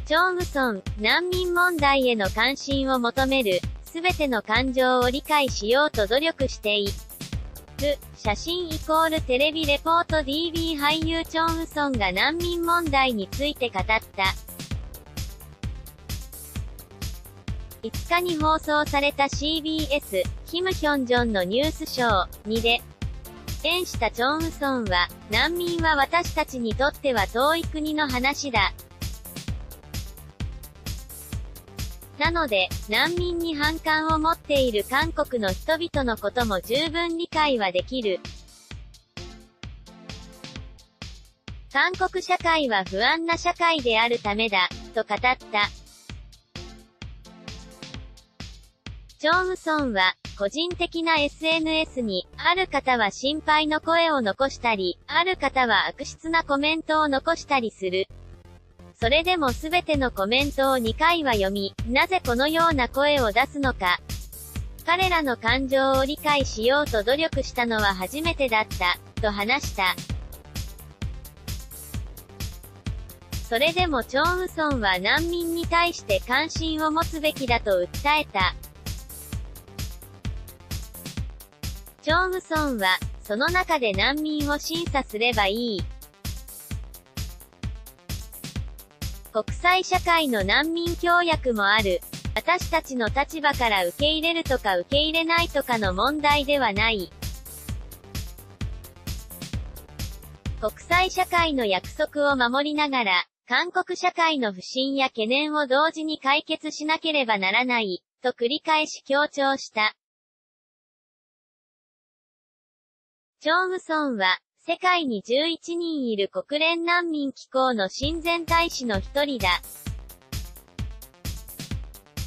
チョンウソン、難民問題への関心を求める、すべての感情を理解しようと努力している。写真=テレビレポート DB 俳優チョンウソンが難民問題について語った。5日に放送された CBS、キム・ヒョンジョンのニュースショー2で、演したチョンウソンは、難民は私たちにとっては遠い国の話だ。なので、難民に反感を持っている韓国の人々のことも十分理解はできる。韓国社会は不安な社会であるためだ、と語った。チョンウソンは、個人的な SNS に、ある方は心配の声を残したり、ある方は悪質なコメントを残したりする。それでもすべてのコメントを2回は読み、なぜこのような声を出すのか。彼らの感情を理解しようと努力したのは初めてだった、と話した。それでもチョンウソンは難民に対して関心を持つべきだと訴えた。チョンウソンは、その中で難民を審査すればいい。国際社会の難民協約もある。私たちの立場から受け入れるとか受け入れないとかの問題ではない。国際社会の約束を守りながら、韓国社会の不信や懸念を同時に解決しなければならない、と繰り返し強調した。チョンウソンは、世界に11人いる国連難民機構の親善大使の一人だ。